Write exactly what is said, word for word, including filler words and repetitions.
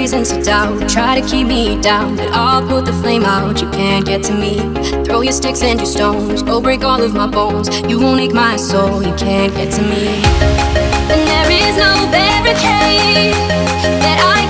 reasons to doubt, try to keep me down, but I'll put the flame out. You can't get to me. Throw your sticks and your stones, go break all of my bones. You won't ache my soul, you can't get to me. And there is no barricade that I